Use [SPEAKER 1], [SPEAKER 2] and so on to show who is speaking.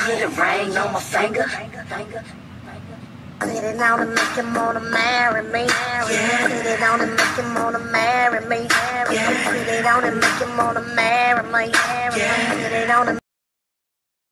[SPEAKER 1] Put a ring on my finger.
[SPEAKER 2] Put it on and make him wanna marry me. Put it on and make him wanna marry me. Put it on and make him wanna marry me. Put it on and